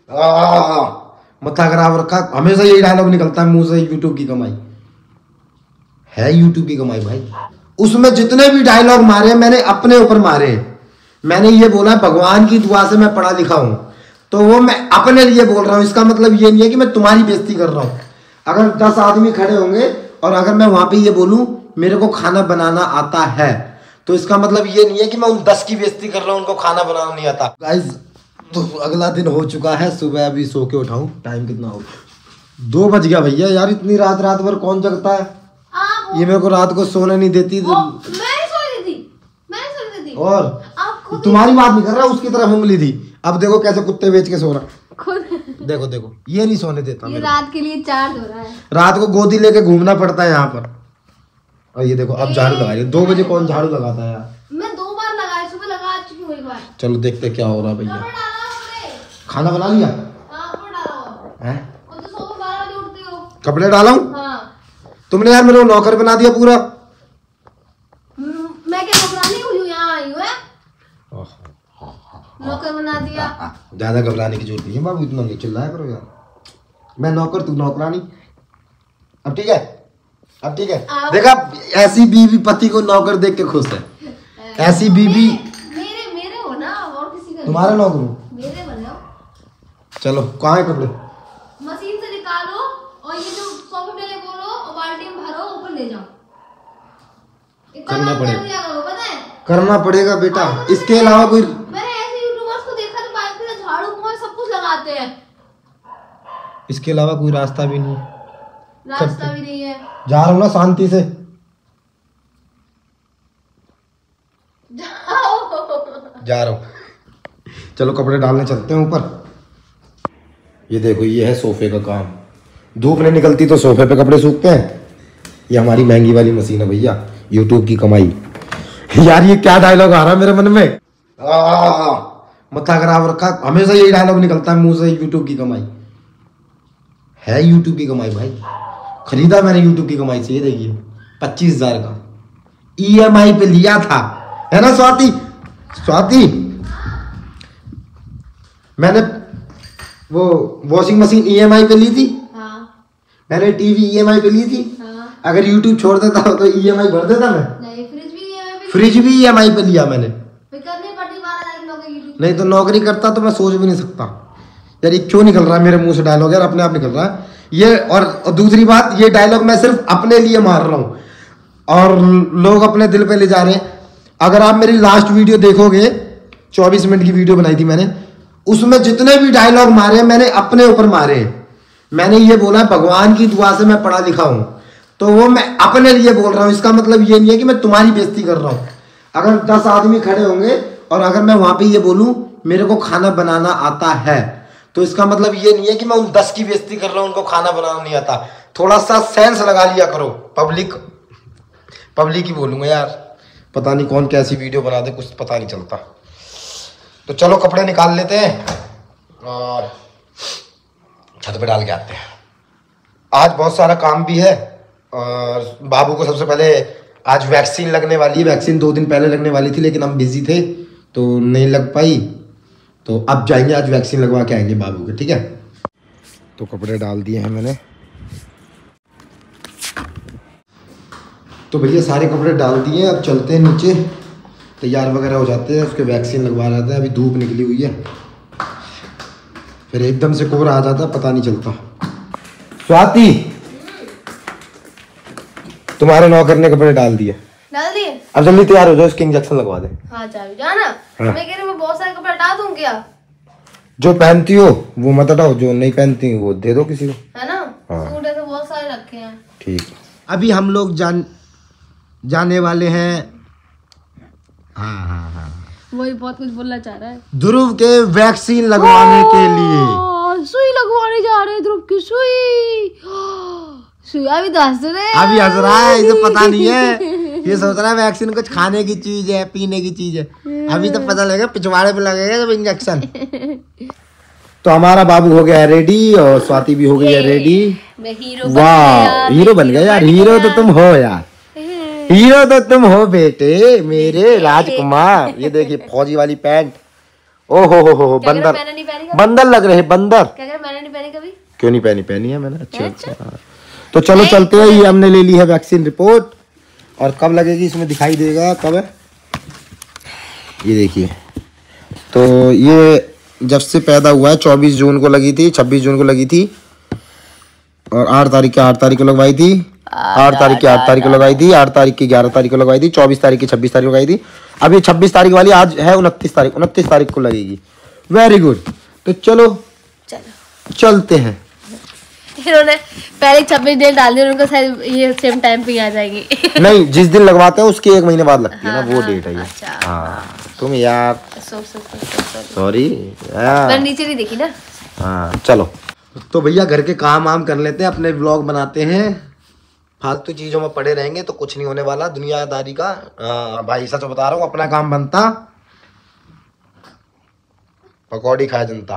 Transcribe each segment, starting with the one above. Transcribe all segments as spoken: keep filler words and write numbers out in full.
मत्था खराब रखा, हमेशा यही डायलॉग निकलता है मुंह से, यूट्यूब की कमाई है, यूट्यूब की कमाई भाई। उसमें जितने भी डायलॉग मारे मैंने अपने ऊपर मारे। मैंने ये बोला भगवान की दुआ से मैं पढ़ा लिखा हूं, तो वो मैं अपने लिए बोल रहा हूं। इसका मतलब ये नहीं है कि मैं तुम्हारी बेइज्जती कर रहा हूं। अगर दस आदमी खड़े होंगे और अगर मैं वहां पे ये बोलूं मेरे को खाना बनाना आता है, तो इसका मतलब ये नहीं है कि मैं उन दस की बेइज्जती कर रहा हूं उनको खाना बनाना नहीं आता। गाइस तो अगला दिन हो चुका है, सुबह अभी सो के उठाऊं, टाइम कितना हो दो बज गया भैया। यार इतनी रात रात भर कौन जगता है? ये मेरे को रात को सोने नहीं देती। मैं सो रही थी, मैं सो रही थी। और तुम्हारी बात नहीं कर रहा, उसकी तरफ उंगली थी। अब देखो कैसे कुत्ते बेच के सो रहा खुद। देखो देखो ये नहीं सोने देता। ये रात के लिए चार्ज हो रहा है। रात को गोदी लेके घूमना पड़ता है यहाँ पर। और ये देखो अब झाड़ू लगा रही है। दो बजे कौन झाड़ू लगाता है यार? मैं दो बार लगाया, सुबह लगा चुकी हूँ एक बार। चलो देखते क्या हो रहा है भैया। खाना बना लिया? कपड़े डाला हूँ? तुमने यार मेरे को नौकर बना दिया पूरा। मैं क्या नौकरानी हुई, यहाँ आई हूँ, नौकर बना दिया। ज्यादा घबराने की जरूरत नहीं है बाबू, इतना नहीं चिल्लाया करो यार। मैं नौकर तू नौकरानी। अब ठीक है, अब ठीक है। देखा ऐसी बीवी पति को नौकर देख के खुश है। ऐसी बीवी मेरे मेरे हो ना, और किसी का तुम्हारा नौकर हो, मेरे बनो। चलो कहाँ है कपड़े? मशीन से निकालो और ये जो सोफे पे ले बोलो और बाल्टी में भरो, ऊपर ले जाओ। करना पड़ेगा, पता है? करना पड़ेगा बेटा। इसके अलावा कोई, मैंने ऐसे यूट्यूबर्स को देखा तो बाइक पे झाड़ू पोंछ सब कुछ लगाते हैं। इसके अलावा कोई रास्ता भी नहीं, रास्ता भी नहीं है। जा रहा हूँ ना शांति से, जाओ। जा रहा हूँ। चलो कपड़े डालने चलते हैं ऊपर। ये देखो ये है सोफे का काम। धूप नहीं निकलती तो सोफे पे कपड़े सूखते हैं। ये हमारी महंगी वाली मशीन है भैया, यूट्यूब की कमाई। यार ये क्या डायलॉग आ रहा है मेरे मन में? मत्था खराब रखा, हमेशा यही डायलॉग निकलता है मुंह से, यूट्यूब की कमाई है, यूट्यूब की कमाई भाई। खरीदा मैंने यूट्यूब की कमाई से, ये देखिए पच्चीस हजार का ई एम आई पे लिया था, है ना स्वाति? स्वाति मैंने वो washing machine E M I पे ली थी। हाँ। मैंने टीवी ई एम आई पे ली थी। हाँ। अगर यूट्यूब छोड़ देता तो ई एम आई भर देता मैं। नहीं, फ्रिज भी ई एम आई पे, फ्रिज भी ई एम आई पे लिया मैंने। करनी पड़ती बारह लाख नौकरी। नहीं तो नौकरी करता तो मैं सोच भी नहीं सकता। यार ये क्यों निकल रहा है मेरे मुंह से डायलॉग? यार अपने आप निकल रहा है ये। और, और दूसरी बात, ये डायलॉग मैं सिर्फ अपने लिए मार रहा हूँ और लोग अपने दिल पे ले जा रहे हैं। अगर आप मेरी लास्ट वीडियो देखोगे, चौबीस मिनट की वीडियो बनाई थी मैंने, उसमें जितने भी डायलॉग मारे मैंने अपने ऊपर मारे। मैंने ये बोला भगवान की दुआ से मैं पढ़ा लिखा हूं, तो वो मैं अपने लिए बोल रहा हूं। इसका मतलब ये नहीं है कि मैं तुम्हारी बेइज्जती कर रहा हूं। अगर दस आदमी खड़े होंगे और अगर मैं वहां पे ये बोलूं मेरे को खाना बनाना आता है, तो इसका मतलब ये नहीं है कि मैं उन दस की बेइज्जती कर रहा हूं उनको खाना बनाना नहीं आता। थोड़ा सा सेंस लगा लिया करो। पब्लिक पब्लिक ही बोलूंगा यार, पता नहीं कौन कैसी वीडियो बना दे, कुछ पता नहीं चलता। तो चलो कपड़े निकाल लेते हैं और छत पे डाल के आते हैं। आज बहुत सारा काम भी है और बाबू को सबसे पहले आज वैक्सीन लगने वाली है। वैक्सीन दो दिन पहले लगने वाली थी लेकिन हम बिजी थे तो नहीं लग पाई, तो अब जाएंगे आज वैक्सीन लगवा के आएंगे बाबू के, ठीक है? तो कपड़े डाल दिए हैं मैंने। तो भैया सारे कपड़े डाल दिए, अब चलते हैं नीचे, तैयार वगैरह हो जाते हैं, उसके वैक्सीन लगवा रहा था। अभी धूप निकली हुई है, फिर एकदम से कोहरा आ जाता, पता नहीं चलता। स्वाति तुम्हारे नौकर ने कपड़े डाल दिए। डाल दिए? अब जल्दी तैयार हो जाओ, इसके इंजेक्शन लगवा दे। हाँ चाबी जाना। हाँ। मैं कह रही हूँ बहुत सारे कपड़े हटा दूं क्या? जो पहनती हो वो मत हटाओ, जो नहीं पहनती वो दे दो किसी को, है ना? हाँ। सूट है तो बहुत सारे रखे हैं। ठीक। अभी हम लोग जान जाने वाले हैं। हाँ हाँ हाँ वही बहुत कुछ बोलना चाह रहा है। ध्रुव के वैक्सीन लगवाने के लिए सुई लगवाने जा रहे हैं। ध्रुव की सुई सुई अभी तो हंस रहे हैं। अभी हंस रहा है, इसे पता नहीं है, ये सोच रहा है वैक्सीन कुछ खाने की चीज है, पीने की चीज है। अभी तो पता लगेगा, पिछवाड़े पे लगेगा जब इंजेक्शन। तो हमारा बाबू हो गया है रेडी और स्वाति भी हो गई है रेडी। वाह हीरो बन गया यार। हीरो तो तुम हो यार, हीरो तो तुम हो बेटे मेरे राजकुमार। ये देखिए फौजी वाली पैंट ओ हो हो हो क्या बंदर, मैंने नहीं पहनी कभी? बंदर लग रहे बंदर। क्या कह रहे मैंने नहीं पहनी कभी? क्यों नहीं पहनी? पहनी है मैंने। अच्छा अच्छा। अच्छा हाँ। तो चलो चलते हैं। ये हमने ले ली है वैक्सीन रिपोर्ट, और कब लगेगी इसमें दिखाई देगा कब है। ये देखिए, तो ये जब से पैदा हुआ है चौबीस जून को लगी थी, छब्बीस जून को लगी थी, और आठ तारीख के आठ तारीख को लगवाई थी, आठ तारीख की आठ तारीख को लगाई थी, आठ तारीख की ग्यारह तारीख को लगवाई थी, चौबीस तारीख की छब्बीस तारीख को लगाई थी। अब ये छब्बीस तारीख वाली आज है उनतीस तारीख, उनतीस तारीख को लगेगी। Very good. तो चलो चलो चलते हैं। इन्होंने पहले छब्बीस डेट डाल दी, उनको शायद ये सेम टाइम पे आ जाएगी। नहीं, जिस दिन लगवाते हैं उसके एक महीने बाद लगती है ना, हाँ, वो हाँ, डेट है ये। अच्छा। हाँ तुम यार सो सो सो सॉरी, मैंने नीचे नहीं देखी ना। हाँ चलो। तो भैया घर के काम वाम कर लेते हैं, अपने व्लॉग बनाते हैं। फालतू चीजों में पड़े रहेंगे तो कुछ नहीं होने वाला दुनियादारी का। आ, भाई सच बता रहा हूँ, अपना काम बनता, पकौड़ी खाए जनता।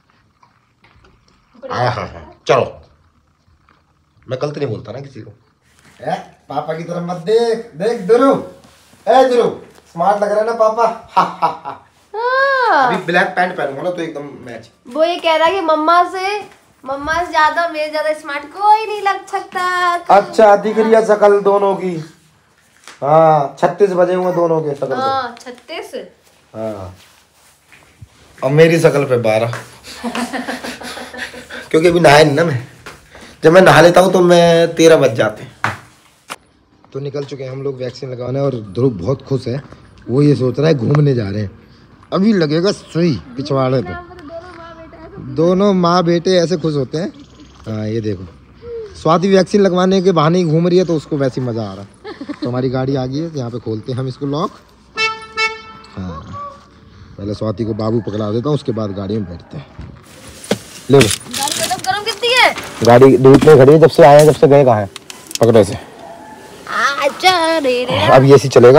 हाँ हाँ हाँ चलो। मैं गलत नहीं बोलता ना किसी को। ए, पापा की तरफ मत देख, देख ध्रुव, ए ध्रुव स्मार्ट लग रहा है ना पापा। हा, हा, हा। अभी ब्लैक पैंट पहनूंगा ना तो एकदम मैच। वो ये कह रहा है कि मम्मा से मम्मा से ज्यादा मेरे ज्यादा स्मार्ट कोई नहीं लग सकता। अच्छा दिख रही है शकल दोनों की। हाँ छत्तीस बजे हुए दोनों के शकल। हाँ छत्तीस। हाँ और मेरी शकल पे बारह। क्योंकि अभी नहाया नहीं ना मैं। जब मैं नहा लेता हूँ तो मैं तेरह बज जाते हैं। तो निकल चुके हैं हम लोग वैक्सीन लगाने, और ध्रुव बहुत खुश है। वो ये सोच रहा है घूमने जा रहे हैं, अभी लगेगा सुई पिछवाड़े पे। दोनों माँ बेटे ऐसे खुश होते हैं। हाँ ये देखो, स्वाति वैक्सीन लगवाने के बहाने ही घूम रही है, तो उसको वैसे ही मज़ा आ रहा है। तो हमारी गाड़ी आ गई है, यहाँ पे खोलते हैं हम इसको लॉक। हाँ पहले स्वाति को बाबू पकड़ा देता हूँ, उसके बाद गाड़ी में बैठते हैं। ले लो। गाड़ी गरम कितनी है? गाड़ी धूप में खड़ी है, जब से आए हैं, जब से गए कहाँ है। पकड़ो से। अब ये सी चलेगा।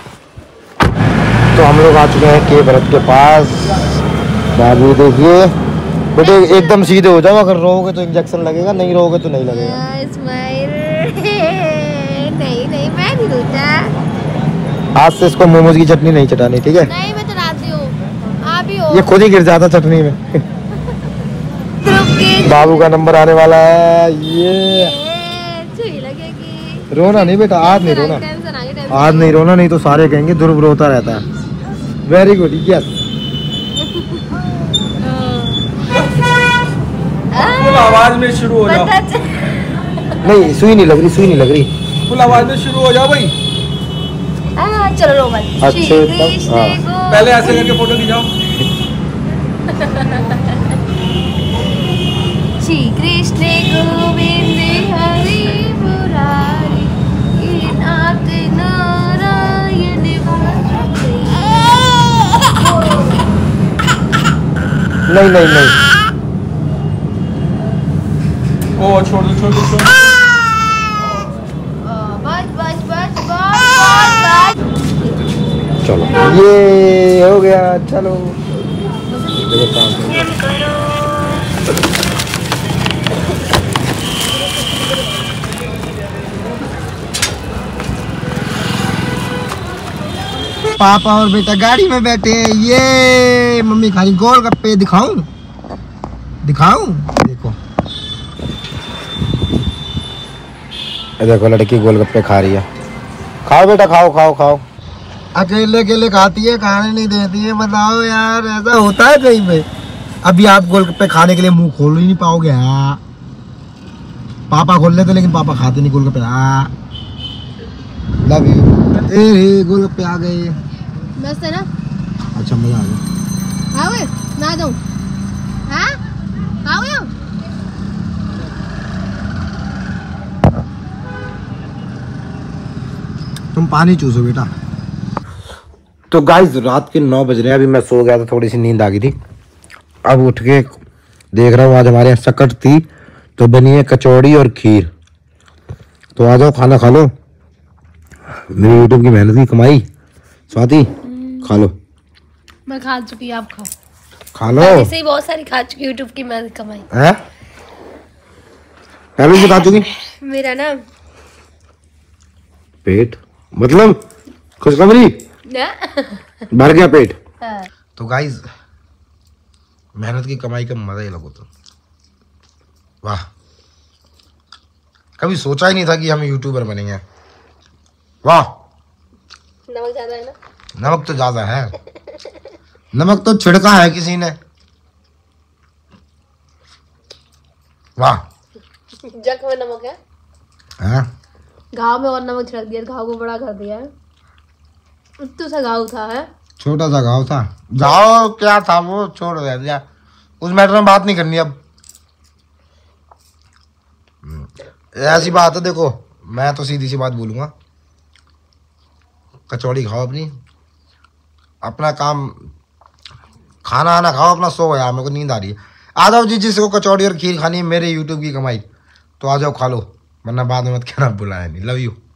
तो हम लोग आ चुके हैं के भरत के पास। बाबू देखिए बेटे, एकदम सीधे हो जाओ, अगर रोओगे तो इंजेक्शन लगेगा, नहीं रोओगे तो नहीं लगेगा। स्माइल। नहीं नहीं मैं नहीं रोता। आज से इसको मोमोज की चटनी नहीं चटानी, ठीक है? नहीं मैं चलाती हूँ, आप ही हो। ये खुद ही गिर जाता चटनी में। बाबू का नंबर आने वाला है। ये लगेगी। रोना नहीं बेटा, आज नहीं रोना, आज नहीं रोना, नहीं तो सारे कहेंगे ध्रुव रोता रहता है। Very good yes. फुल आवाज में शुरू हो जाओ। नहीं सुई नहीं लग रही, सुई नहीं लग रही। फुल आवाज में शुरू हो जाओ भाई। आ, चलो रोमन। अच्छे हाँ। पहले ऐसे करके फोटो खिंचाओ। श्री कृष्ण गोविंद हरि मुरारी नाथ नारायण। नहीं नहीं नहीं ओ छोड़ दो छोड़ दो छोड़ दो। बस बस बस बस बस। चलो ये हो गया। चलो पापा और बेटा गाड़ी में बैठे हैं। ये मम्मी खाली गोलगप्पे दिखाऊं दिखाऊं देखो, देखो लड़की गोलगप्पे खा रही है। खाओ बेटा खाओ खाओ खाओ। अकेले अकेले खाती है, खाने नहीं देती है। बताओ यार ऐसा होता है कहीं पे? अभी आप गोलगप्पे खाने के लिए मुंह खोल ही नहीं पाओगे। हाँ पापा खोल लेते, लेकिन पापा खाते नहीं गोलगप्पे। हाँ लव यू। ए गोलगप्पे आ गए। मस्त है ना? अच्छा मजा आ गया। आओगे ना जाऊं? हाँ आओगे? तुम पानी चूसो बेटा। तो गाइस रात के नौ बज रहे हैं, अभी मैं सो गया था, थोड़ी सी नींद आ गई थी। अब उठ के देख रहा हूँ, आज हमारे यहाँ सकट थी तो बनी है कचौड़ी और खीर। तो आ जाओ खाना खा लो, मेरी यूट्यूब की मेहनत की कमाई। स्वाति खा लो। मैं खा चुकी, आप खाओ। खा लो। ऐसे ही बहुत सारी खा चुकी, यूट्यूब की मेहनत कमाई है। पहले भी खा चुकी। मेरा ना पेट मतलब खुशखबरी ना भर गया पेट। हाँ। तो गाइज मेहनत की कमाई का मजा ही लगो तो वाह। कभी सोचा ही नहीं था कि हम यूट्यूबर बनेंगे। वाह नमक ज्यादा है ना? नमक तो ज्यादा है। नमक तो छिड़का है किसी ने। वाह जग में नमक है। हाँ? घाव में और नमक छिड़क दिया, घाव को बड़ा कर दिया है। इतना सा घाव था है, छोटा सा घाव था। घाव क्या था वो छोड़ दिया, उस मैटर में बात नहीं करनी अब। ऐसी बात है, देखो मैं तो सीधी सी बात बोलूंगा, कचौड़ी खाओ अपनी, अपना काम, खाना आना खाओ अपना, सो यार मेरे को नींद आ रही है। आ जाओ जी, जिसको कचौड़ी और खीर खानी है, मेरे यूट्यूब की कमाई तो आ जाओ खा लो, वरना बाद में मत कहना बुलाया नहीं। Love you.